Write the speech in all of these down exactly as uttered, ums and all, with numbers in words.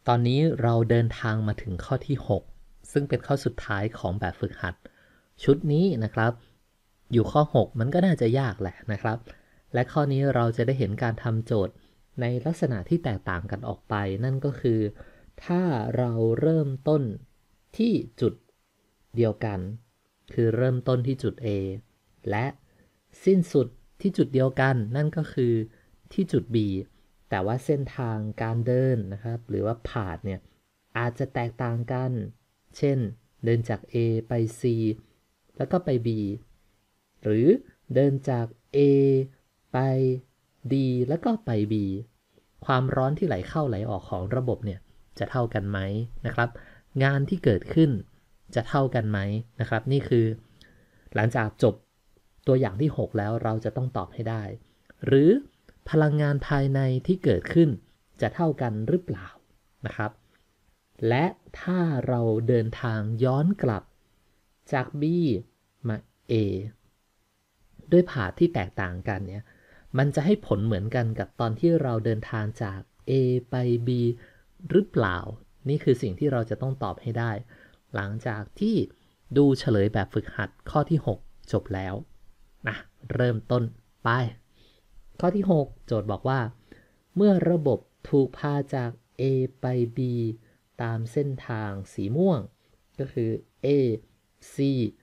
ตอนนี้เราเดินทางมาถึงข้อที่หกซึ่งเป็นข้อสุดท้ายของแบบฝึกหัดชุดนี้นะครับอยู่ข้อหกมันก็น่าจะยากแหละนะครับและข้อนี้เราจะได้เห็นการทำโจทย์ในลักษณะที่แตกต่างกันออกไปนั่นก็คือถ้าเราเริ่มต้นที่จุดเดียวกันคือเริ่มต้นที่จุด A และสิ้นสุดที่จุดเดียวกันนั่นก็คือที่จุด B แต่ว่าเส้นทางการเดินนะครับหรือว่าพาธเนี่ยอาจจะแตกต่างกันเช่นเดินจาก A ไป C แล้วก็ไป B หรือเดินจาก A ไป D แล้วก็ไป B ความร้อนที่ไหลเข้าไหลออกของระบบเนี่ยจะเท่ากันไหมนะครับงานที่เกิดขึ้นจะเท่ากันไหมนะครับนี่คือหลังจากจบตัวอย่างที่หกแล้วเราจะต้องตอบให้ได้หรือพลังงานภายในที่เกิดขึ้นจะเท่ากันหรือเปล่านะครับและถ้าเราเดินทางย้อนกลับจาก B มา A ด้วยพาธที่แตกต่างกันเนี่ยมันจะให้ผลเหมือนกันกับตอนที่เราเดินทางจาก A ไป B หรือเปล่านี่คือสิ่งที่เราจะต้องตอบให้ได้หลังจากที่ดูเฉลยแบบฝึกหัดข้อที่หกจบแล้วนะเริ่มต้นไปข้อที่หกโจทย์บอกว่าเมื่อระบบถูกพาจาก A ไป B ตามเส้นทางสีม่วงก็คือ A C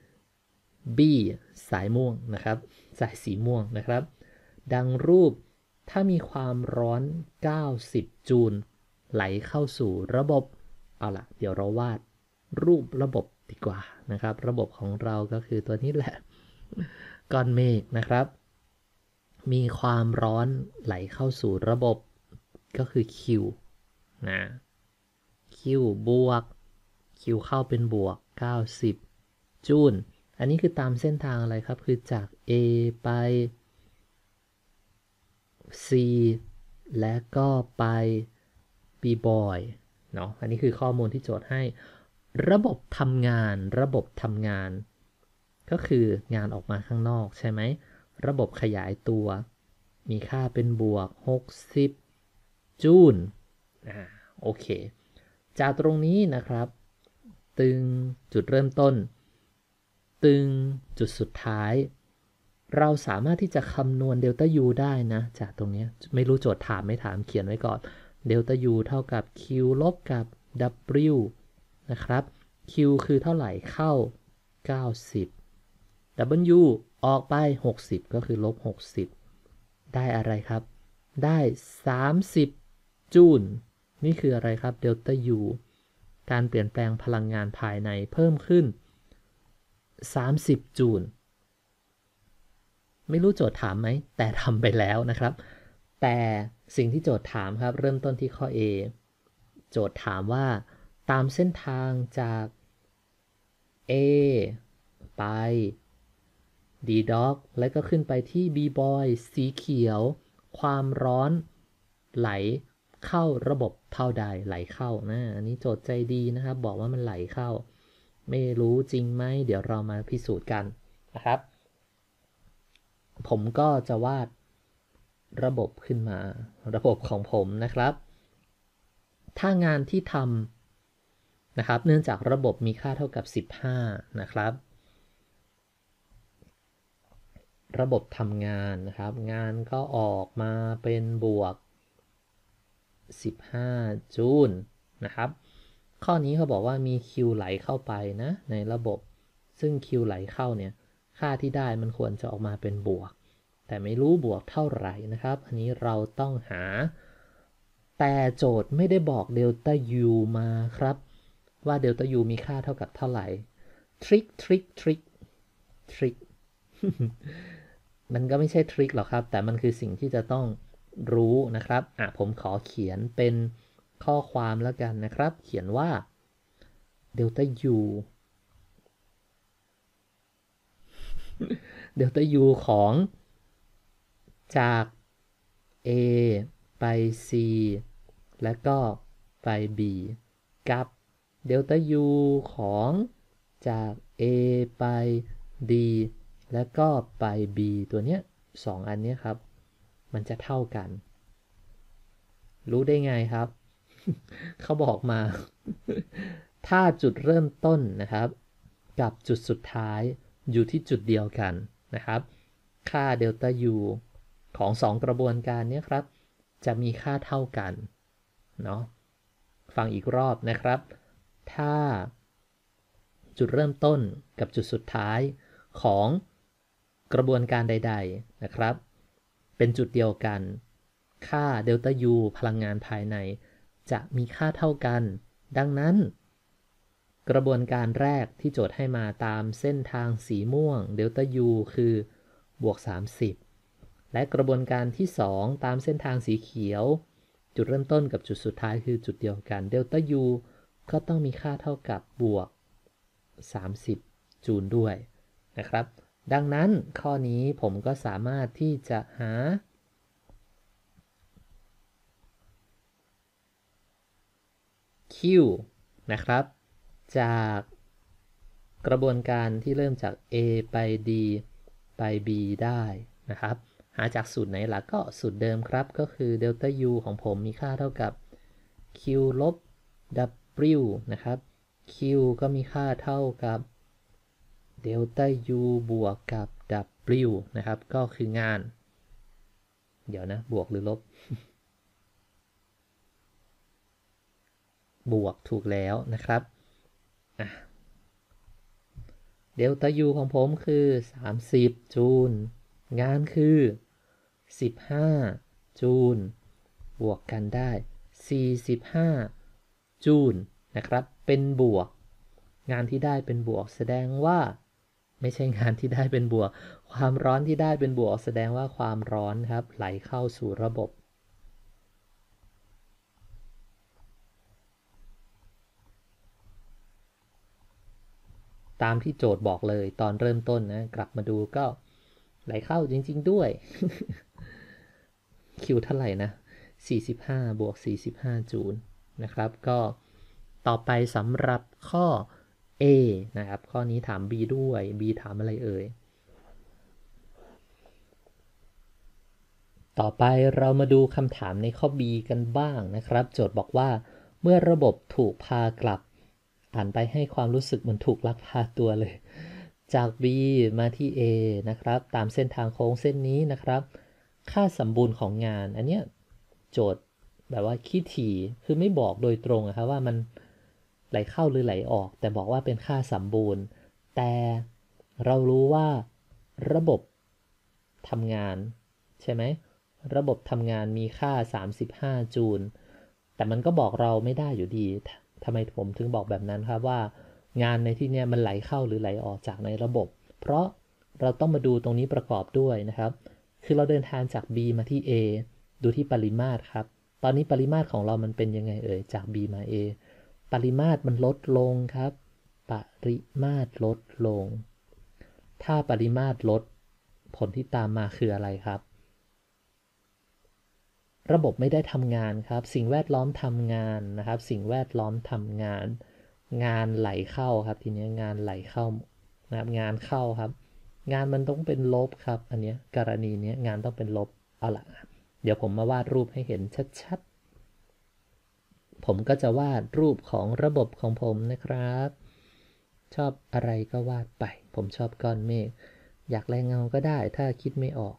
B สายม่วงนะครับสายสีม่วงนะครับดังรูปถ้ามีความร้อนเก้าสิบจูลไหลเข้าสู่ระบบเอาล่ะเดี๋ยวเราวาดรูประบบดีกว่านะครับระบบของเราก็คือตัวนี้แหละก้อนเมฆนะครับมีความร้อนไหลเข้าสู่ระบบก็คือ Q นะ Q บวก Q เข้าเป็นบวกเก้าสิบจูลอันนี้คือตามเส้นทางอะไรครับคือจาก A ไป C และก็ไป B boy เนาะอันนี้คือข้อมูลที่โจทย์ให้ระบบทำงานระบบทำงานก็คืองานออกมาข้างนอกใช่ไหมระบบขยายตัวมีค่าเป็นบวกหกสิบจูลอ่าโอเคจากตรงนี้นะครับตึงจุดเริ่มต้นตึงจุดสุดท้ายเราสามารถที่จะคำนวณเดลต้า U ได้นะจากตรงนี้ไม่รู้โจทย์ถามไม่ถามเขียนไว้ก่อนเดลต้า U เท่ากับ Q ลบกับ W นะครับ Q คือเท่าไหร่เข้าเก้าสิบ W ออกไปหกสิบก็คือลบหกสิบได้อะไรครับได้สามสิบจูลนี่คืออะไรครับเดลต้า U การเปลี่ยนแปลงพลังงานภายในเพิ่มขึ้นสามสิบจูลไม่รู้โจทย์ถามไหมแต่ทำไปแล้วนะครับแต่สิ่งที่โจทย์ถามครับเริ่มต้นที่ข้อ A โจทย์ถามว่าตามเส้นทางจาก A ไป D dog แล้วก็ขึ้นไปที่ B boy สีเขียวความร้อนไหลเข้าระบบเท่าใดไหลเข้านะอันนี้โจทย์ใจดีนะครับบอกว่ามันไหลเข้าไม่รู้จริงไหมเดี๋ยวเรามาพิสูจน์กันนะครับผมก็จะวาดระบบขึ้นมาระบบของผมนะครับถ้างานที่ทำนะครับเนื่องจากระบบมีค่าเท่ากับสิบห้านะครับระบบทำงานนะครับงานก็ออกมาเป็นบวกสิบห้าจูลนะครับข้อนี้เขาบอกว่ามี Q ไหลเข้าไปนะในระบบซึ่ง Q ไหลเข้าเนี่ยค่าที่ได้มันควรจะออกมาเป็นบวกแต่ไม่รู้บวกเท่าไหร่นะครับอันนี้เราต้องหาแต่โจทย์ไม่ได้บอกเดลต้า U มาครับว่าเดลต้า U มีค่าเท่ากับเท่าไหร่ทริคทริคทริคทริคมันก็ไม่ใช่ทริคหรอกครับแต่มันคือสิ่งที่จะต้องรู้นะครับอ่ะผมขอเขียนเป็นข้อความแล้วกันนะครับเขียนว่าเดลต้า U เดลต้า U ของจาก A ไป C และก็ไป B กับเดลต้า U ของจาก A ไป D และก็ไป B ตัวเนี้ยสองอันนี้ครับมันจะเท่ากันรู้ได้ไงครับเขาบอกมา ถ้าจุดเริ่มต้นนะครับกับจุดสุดท้ายอยู่ที่จุดเดียวกันนะครับค่าเดลต้า U ของสองกระบวนการนี้ครับจะมีค่าเท่ากันเนาะฟังอีกรอบนะครับถ้าจุดเริ่มต้นกับจุดสุดท้ายของกระบวนการใดๆนะครับเป็นจุดเดียวกันค่าเดลต้า U พลังงานภายในจะมีค่าเท่ากันดังนั้นกระบวนการแรกที่โจทย์ให้มาตามเส้นทางสีม่วงเดลต้า U คือบวกสามสิบและกระบวนการที่สองตามเส้นทางสีเขียวจุดเริ่มต้นกับจุดสุดท้ายคือจุดเดียวกันเดลต้า U ก็ต้องมีค่าเท่ากับบวกสามสิบจูลด้วยนะครับดังนั้นข้อนี้ผมก็สามารถที่จะหา Q นะครับจากกระบวนการที่เริ่มจาก A ไป D ไป B ได้นะครับหาจากสูตรไหนล่ะก็สูตรเดิมครับก็คือเดลต้า U ของผมมีค่าเท่ากับ Q ลบ W นะครับ Q ก็มีค่าเท่ากับเดลต้า U บวกกับ W นะครับก็คืองานเดี๋ยวนะบวกหรือลบ บวกถูกแล้วนะครับเดลต้า U ของผมคือสามสิบจูลงานคือสิบห้าจูลบวกกันได้สี่สิบห้าจูลนะครับเป็นบวกงานที่ได้เป็นบวกแสดงว่าไม่ใช่งานที่ได้เป็นบวกความร้อนที่ได้เป็นบวกแสดงว่าความร้อนครับไหลเข้าสู่ระบบตามที่โจทย์บอกเลยตอนเริ่มต้นนะกลับมาดูก็ไหลเข้าจริงๆด้วย คิวเท่าไหร่นะสี่สิบห้าบวกสี่สิบห้าจูลนะครับก็ต่อไปสำหรับข้อ A นะครับข้อนี้ถาม B ด้วย B ถามอะไรเอ่ยต่อไปเรามาดูคำถามในข้อ B กันบ้างนะครับโจทย์บอกว่าเมื่อระบบถูกพากลับอ่านไปให้ความรู้สึกเหมือนถูกลักพาตัวเลยจาก B มาที่ A นะครับตามเส้นทางโค้งเส้นนี้นะครับค่าสมบูรณ์ของงานอันเนี้ยโจทย์แบบว่าขี้ถี่คือไม่บอกโดยตรงนะครับว่ามันไหลเข้าหรือไหลออกแต่บอกว่าเป็นค่าสมบูรณ์แต่เรารู้ว่าระบบทำงานใช่ไหมระบบทำงานมีค่าสามสิบห้าจูลแต่มันก็บอกเราไม่ได้อยู่ดีทำไมผมถึงบอกแบบนั้นครับว่างานในที่นี้มันไหลเข้าหรือไหลออกจากในระบบเพราะเราต้องมาดูตรงนี้ประกอบด้วยนะครับคือเราเดินทางจาก B มาที่ A ดูที่ปริมาตรครับตอนนี้ปริมาตรของเรามันเป็นยังไงเอ่ยจาก B มา A ปริมาตรมันลดลงครับปริมาตรลดลงถ้าปริมาตรลดผลที่ตามมาคืออะไรครับระบบไม่ได้ทำงานครับสิ่งแวดล้อมทำงานนะครับสิ่งแวดล้อมทำงานงานไหลเข้าครับทีนี้งานไหลเข้านะครับงานเข้าครับงานมันต้องเป็นลบครับอันนี้กรณีนี้งานต้องเป็นลบเอาล่ะเดี๋ยวผมมาวาดรูปให้เห็นชัดๆผมก็จะวาดรูปของระบบของผมนะครับชอบอะไรก็วาดไปผมชอบก้อนเมฆอยากแรงเงาก็ได้ถ้าคิดไม่ออก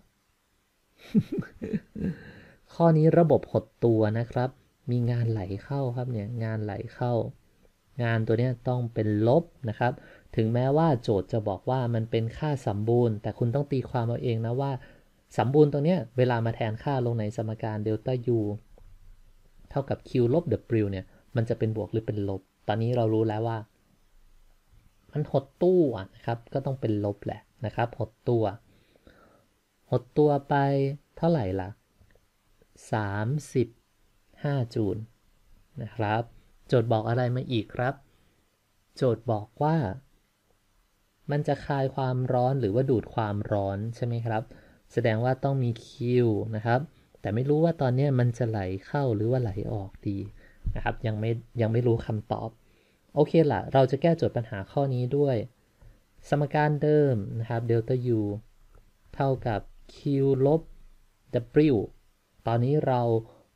ข้อนี้ระบบหดตัวนะครับมีงานไหลเข้าครับเนี่ยงานไหลเข้างานตัวนี้ต้องเป็นลบนะครับถึงแม้ว่าโจทย์จะบอกว่ามันเป็นค่าสมบูรณ์แต่คุณต้องตีความเอาเองนะว่าสมบูรณ์ตรงนี้เวลามาแทนค่าลงในสมการเดลต้า U เท่ากับ Q ลบ W เนี่ยมันจะเป็นบวกหรือเป็นลบตอนนี้เรารู้แล้วว่ามันหดตัวนะครับก็ต้องเป็นลบแหละนะครับหดตัวหดตัวไปเท่าไหร่ล่ะสามสิบห้าจูลนะครับโจทย์บอกอะไรมาอีกครับโจทย์บอกว่ามันจะคายความร้อนหรือว่าดูดความร้อนใช่ไหมครับแสดงว่าต้องมี Q นะครับแต่ไม่รู้ว่าตอนนี้มันจะไหลเข้าหรือว่าไหลออกดีนะครับยังไม่ยังไม่รู้คำตอบโอเคล่ะเราจะแก้โจทย์ปัญหาข้อนี้ด้วยสมการเดิมนะครับเดลต้า U เท่ากับ Q ลบ W ตอนนี้เรา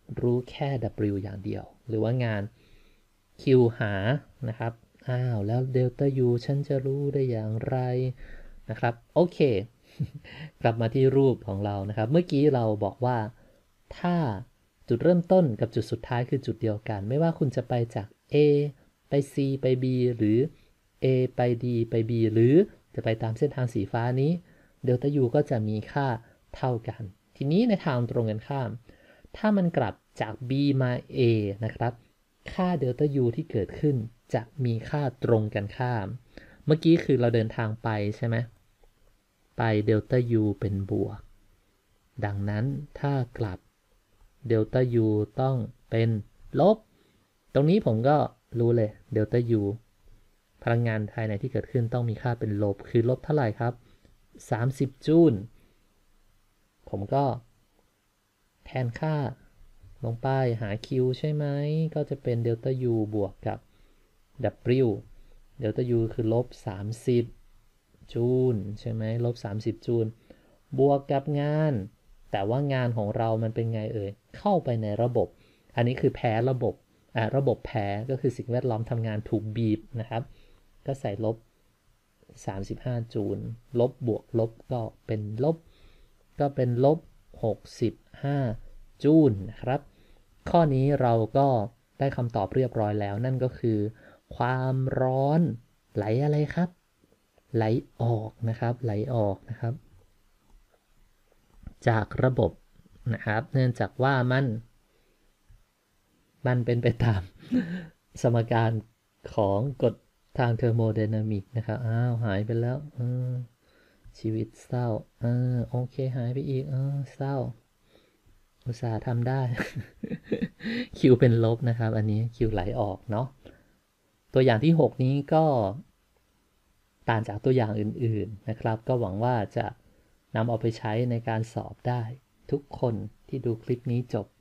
รู้แค่ W อย่างเดียวหรือว่างาน Q หานะครับอ้าวแล้ว delta U ฉันจะรู้ได้อย่างไรนะครับโอเค กลับมาที่รูปของเรานะครับเมื่อกี้เราบอกว่าถ้าจุดเริ่มต้นกับจุดสุดท้ายคือจุดเดียวกันไม่ว่าคุณจะไปจาก A ไป C ไป B หรือ A ไป D ไป B หรือจะไปตามเส้นทางสีฟ้านี้ delta U ก็จะมีค่าเท่ากันทีนี้ในทางตรงกันข้ามถ้ามันกลับจาก B มา A นะครับค่า delta U ที่เกิดขึ้นจะมีค่าตรงกันข้ามเมื่อกี้คือเราเดินทางไปใช่ไหมไป delta U เป็นบวกดังนั้นถ้ากลับ delta U ต้องเป็นลบตรงนี้ผมก็รู้เลย delta U พลังงานภายในที่เกิดขึ้นต้องมีค่าเป็นลบคือลบเท่าไหร่ครับสามสิบจูลผมก็แทนค่าลงไปหา Q ใช่ไหมก็จะเป็น delta U บวกกับ W delta U คือลบสามสิบจูลใช่ไหมลบสามสิบจูลบวกกับงานแต่ว่างานของเรามันเป็นไงเอ่ยเข้าไปในระบบอันนี้คือแพ้ระบบอ่าระบบแพ้ก็คือสิ่งแวดล้อมทำงานถูกบีบนะครับก็ใส่ลบสามสิบห้าจูลลบบวกลบก็เป็นลบก็เป็นลบหกสิบห้าจูลนะครับข้อนี้เราก็ได้คำตอบเรียบร้อยแล้วนั่นก็คือความร้อนไหลอะไรครับไหลออกนะครับไหลออกนะครับจากระบบนะครับเนื่องจากว่ามันมันเป็นไปตาม สมการของกฎทางเทอร์โมไดนามิกนะครับอ้าวหายไปแล้วชีวิตเศร้าเออโอเคหายไปอีกเออเศร้าอุตส่าห์ทำได้ คิวเป็นลบนะครับอันนี้คิวไหลออกเนาะตัวอย่างที่หกนี้ก็ต่างจากตัวอย่างอื่นๆนะครับก็หวังว่าจะนำเอาไปใช้ในการสอบได้ทุกคนที่ดูคลิปนี้จบ